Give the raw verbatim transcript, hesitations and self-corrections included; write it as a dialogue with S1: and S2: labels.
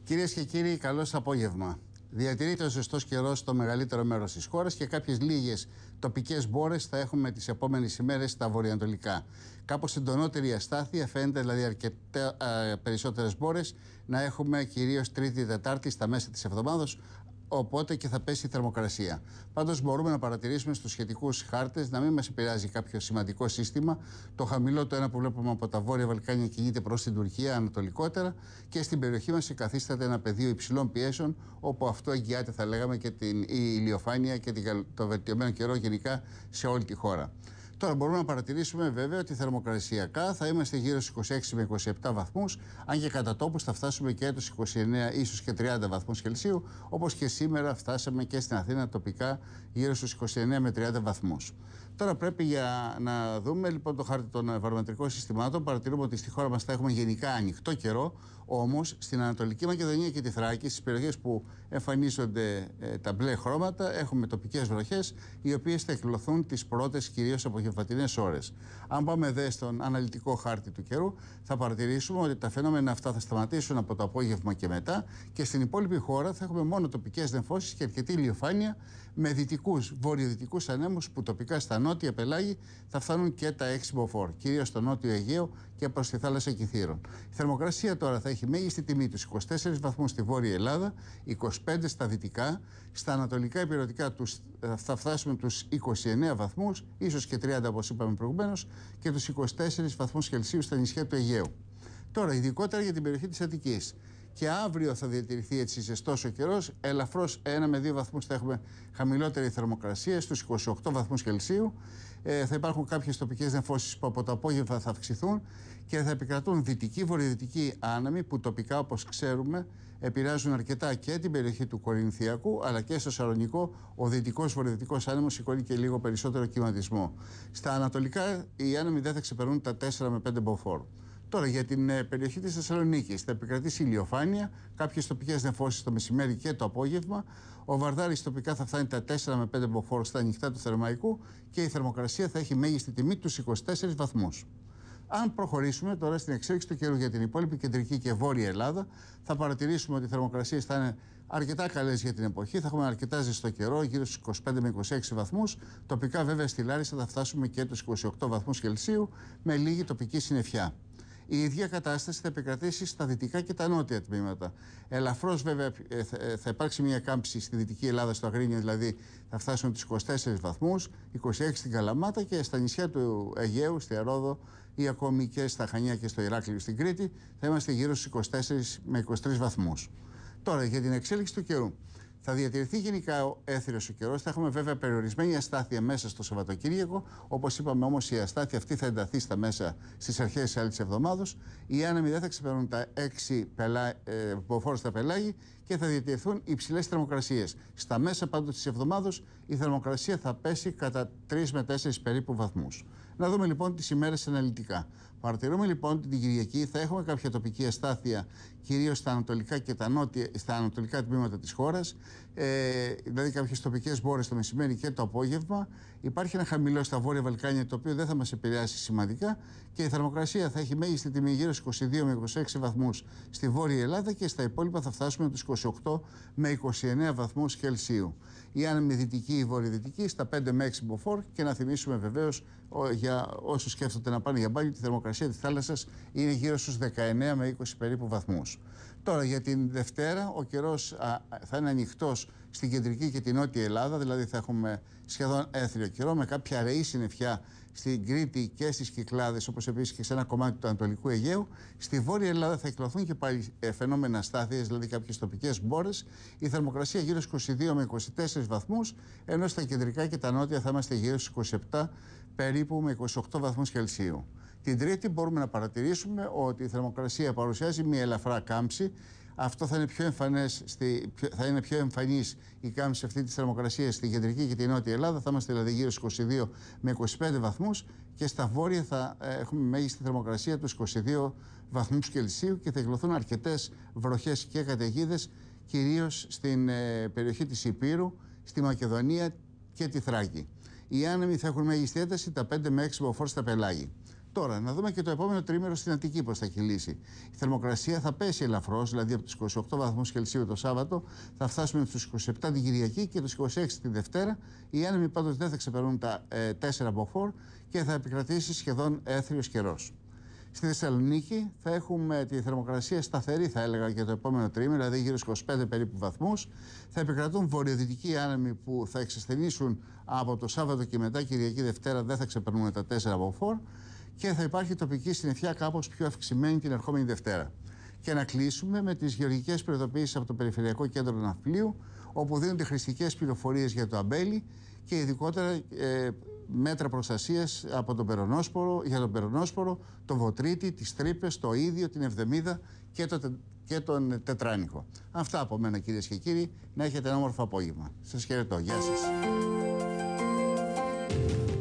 S1: Κυρίες και κύριοι, καλώς απόγευμα. Διατηρείται ο ζεστός καιρός στο μεγαλύτερο μέρος της χώρας και κάποιες λίγες τοπικές μπόρες θα έχουμε τις επόμενες ημέρες στα βορειοανατολικά. Κάπως εντονότερη αστάθεια, φαίνεται δηλαδή αρκετά ε, περισσότερες μπόρες να έχουμε κυρίως Τρίτη-Τετάρτη στα μέσα της εβδομάδας. Οπότε και θα πέσει η θερμοκρασία. Πάντως, μπορούμε να παρατηρήσουμε στους σχετικούς χάρτες να μην μας επηρεάζει κάποιο σημαντικό σύστημα. Το χαμηλό, το ένα που βλέπουμε από τα Βόρεια Βαλκάνια, κινείται προς την Τουρκία ανατολικότερα και στην περιοχή μας καθίσταται ένα πεδίο υψηλών πιέσεων, όπου αυτό εγγυάται, θα λέγαμε, και την η ηλιοφάνεια και την, το βελτιωμένο καιρό γενικά σε όλη τη χώρα. Τώρα μπορούμε να παρατηρήσουμε βέβαια ότι θερμοκρασιακά θα είμαστε γύρω στους είκοσι έξι με είκοσι επτά βαθμούς, αν και κατά τόπους θα φτάσουμε και τους είκοσι εννέα ίσως και τριάντα βαθμούς Κελσίου, όπως και σήμερα φτάσαμε και στην Αθήνα τοπικά γύρω στους είκοσι εννέα με τριάντα βαθμούς. Τώρα πρέπει για να δούμε λοιπόν το χάρτη των βαρομετρικών συστημάτων. Παρατηρούμε ότι στη χώρα μας θα έχουμε γενικά ανοιχτό καιρό, όμως στην Ανατολική Μακεδονία και τη Θράκη, στις περιοχές που εμφανίζονται ε, τα μπλε χρώματα, έχουμε τοπικές βροχές, οι οποίες θα εκδηλωθούν τις πρώτες κυρίως απογευματινές ώρες. Αν πάμε δε στον αναλυτικό χάρτη του καιρού, θα παρατηρήσουμε ότι τα φαινόμενα αυτά θα σταματήσουν από το απόγευμα και μετά και στην υπόλοιπη χώρα θα έχουμε μόνο τοπικές νεφώσεις και αρκετή ηλιοφάνεια με δυτικούς, βορειοδυτικούς ανέμους που τοπικά στα νότια πελάγη θα φτάνουν και τα έξι μποφόρ, κυρίως στο νότιο Αιγαίο και προς τη θάλασσα Κιθήρων. Η θερμοκρασία τώρα θα έχει μέγιστη τιμή τους είκοσι τέσσερις βαθμούς στη Βόρεια Ελλάδα, είκοσι πέντε στα δυτικά, στα ανατολικά υπηρετικά τους, θα φτάσουμε τους είκοσι εννέα βαθμούς, ίσως και τριάντα όπως είπαμε προηγουμένως, και τους είκοσι τέσσερις βαθμούς Κελσίου στα νησιά του Αιγαίου. Τώρα, ειδικότερα για την περιοχή της Αττικής. Και αύριο θα διατηρηθεί έτσι ζεστός ο καιρός. Ελαφρώς ένα με δύο βαθμούς θα έχουμε χαμηλότερη θερμοκρασία, στους είκοσι οκτώ βαθμούς Κελσίου. Ε, θα υπάρχουν κάποιες τοπικές νεφώσεις που από το απόγευμα θα αυξηθούν και θα επικρατούν δυτικοί, βορειοδυτικοί άνεμοι που τοπικά, όπως ξέρουμε, επηρεάζουν αρκετά και την περιοχή του Κορινθιακού, αλλά και στο Σαλονικό ο δυτικός βορειοδυτικός άνεμος σηκώνει και λίγο περισσότερο κυματισμό. Στα ανατολικά οι άνεμοι δεν θα ξεπερνούν τα τέσσερα με πέντε μποφόρ. Τώρα για την ε, περιοχή της Θεσσαλονίκης θα επικρατήσει ηλιοφάνεια, κάποιες τοπικές νεφώσεις το μεσημέρι και το απόγευμα. Ο Βαρδάρης τοπικά θα φτάνει τα τέσσερα με πέντε μποφόρ στα ανοιχτά του Θερμαϊκού και η θερμοκρασία θα έχει μέγιστη τιμή τους είκοσι τέσσερις βαθμούς. Αν προχωρήσουμε τώρα στην εξέλιξη του καιρού για την υπόλοιπη κεντρική και βόρεια Ελλάδα, θα παρατηρήσουμε ότι οι θερμοκρασίες θα είναι αρκετά καλές για την εποχή. Θα έχουμε αρκετά ζεστό καιρό, γύρω στους είκοσι πέντε με είκοσι έξι βαθμούς. Τοπικά, βέβαια, στη Λάρισα θα φτάσουμε και τους είκοσι οκτώ βαθμούς Κελσίου με λίγη τοπική συννεφιά. Η ίδια κατάσταση θα επικρατήσει στα δυτικά και τα νότια τμήματα. Ελαφρώς, βέβαια, θα υπάρξει μια κάμψη στη Δυτική Ελλάδα, στο Αγρίνιο δηλαδή, θα φτάσουν τους είκοσι τέσσερις βαθμούς, είκοσι έξι στην Καλαμάτα και στα νησιά του Αιγαίου, στη Αρόδο ή ακόμη και στα Χανιά και στο Ηράκλειο στην Κρήτη, θα είμαστε γύρω στους είκοσι τέσσερις με είκοσι τρεις βαθμούς. Τώρα, για την εξέλιξη του καιρού. Θα διατηρηθεί γενικά ο έθριος ο καιρός. Θα έχουμε βέβαια περιορισμένη αστάθεια μέσα στο Σαββατοκύριακο. Όπως είπαμε όμως, η αστάθεια αυτή θα ενταθεί στα μέσα στις αρχές της άλλης εβδομάδος. Οι άνεμοι δεν θα ξεπερνούν τα έξι μποφόρ στα πελάγη και θα διατηρηθούν υψηλές θερμοκρασίες. Στα μέσα πάντως της εβδομάδος η θερμοκρασία θα πέσει κατά τρεις με τέσσερις περίπου βαθμούς. Να δούμε λοιπόν τις ημέρες αναλυτικά. Παρατηρούμε λοιπόν ότι την Κυριακή θα έχουμε κάποια τοπική αστάθεια, κυρίως στα ανατολικά και τα νότια, στα ανατολικά τμήματα της χώρας, ε, δηλαδή κάποιες τοπικές μπόρες το μεσημέρι και το απόγευμα. Υπάρχει ένα χαμηλό στα Βόρεια Βαλκάνια, το οποίο δεν θα μας επηρεάσει σημαντικά και η θερμοκρασία θα έχει μέγιστη τιμή γύρω στους είκοσι δύο με είκοσι έξι βαθμούς στη Βόρεια Ελλάδα και στα υπόλοιπα θα φτάσουμε τους είκοσι οκτώ με είκοσι εννέα βαθμούς Κελσίου. Οι άνεμοι δυτικοί ή βορειοδυτικοί στα πέντε με έξι μποφόρ και να θυμίσουμε βεβαίως για όσους σκέφτονται να πάνε για μπάνιο, τη θερμοκρασία της θάλασσας είναι γύρω στους δεκαεννέα με είκοσι περίπου βαθμούς. Τώρα για την Δευτέρα ο καιρός α, θα είναι ανοιχτός στην κεντρική και την νότια Ελλάδα, δηλαδή θα έχουμε σχεδόν έθριο καιρό με κάποια αραιή συννεφιά στην Κρήτη και στις Κυκλάδες, όπως επίσης και σε ένα κομμάτι του Ανατολικού Αιγαίου. Στη Βόρεια Ελλάδα θα εκδηλωθούν και πάλι ε, φαινόμενα αστάθειας, δηλαδή κάποιες τοπικές μπόρες. Η θερμοκρασία γύρω στους είκοσι δύο με είκοσι τέσσερις βαθμούς, ενώ στα κεντρικά και τα νότια θα είμαστε γύρω στους είκοσι επτά περίπου με είκοσι οκτώ βαθμούς Κελσίου. Την Τρίτη μπορούμε να παρατηρήσουμε ότι η θερμοκρασία παρουσιάζει μια ελαφρά κάμψη. Αυτό θα είναι πιο εμφανές, στη, θα είναι πιο εμφανής η κάμψη αυτή της θερμοκρασίας στην κεντρική και την νότια Ελλάδα. Θα είμαστε δηλαδή γύρω στους είκοσι δύο με είκοσι πέντε βαθμούς και στα βόρεια θα έχουμε μέγιστη θερμοκρασία τους είκοσι δύο βαθμούς Κελσίου και θα εκδηλωθούν αρκετές βροχές και καταιγίδες, κυρίως στην ε, περιοχή της Ηπείρου, στη Μακεδονία και τη Θράκη. Οι άνεμοι θα έχουν μέγιστη ένταση τα πέντε με έξι μποφόρ στα πελάγη. Τώρα, να δούμε και το επόμενο τρίμηνο στην Αττική πώς θα κυλήσει. Η θερμοκρασία θα πέσει ελαφρώς, δηλαδή από τους είκοσι οκτώ βαθμούς Κελσίου το Σάββατο, θα φτάσουμε στους είκοσι επτά την Κυριακή και τους είκοσι έξι την Δευτέρα. Οι άνεμοι πάντως δεν θα ξεπερνούν τα ε, τέσσερα μποφόρ και θα επικρατήσει σχεδόν έθριος καιρός. Στη Θεσσαλονίκη θα έχουμε τη θερμοκρασία σταθερή, θα έλεγα, για το επόμενο τρίμηνο, δηλαδή γύρω στους είκοσι πέντε περίπου βαθμούς. Θα επικρατούν βορειοδυτικοί άνεμοι που θα εξασθενήσουν από το Σάββατο και μετά, Κυριακή Δευτέρα, δεν θα ξεπερνούν τα τέσσερα μποφόρ και θα υπάρχει τοπική συννεφιά κάπως πιο αυξημένη την ερχόμενη Δευτέρα. Και να κλείσουμε με τις γεωργικές προειδοποιήσεις από το Περιφερειακό Κέντρο Ναυπλίου, όπου δίνονται χρηστικές πληροφορίες για το αμπέλι και ειδικότερα ε, μέτρα προστασίας από τον περονόσπορο, για τον περονόσπορο, τον βοτρίτη, τις τρύπες, το ίδιο, την εβδομίδα και, το, και τον τετράνικο. Αυτά από μένα, κυρίες και κύριοι. Να έχετε ένα όμορφο απόγευμα. Σας χαιρετώ. Γεια σας.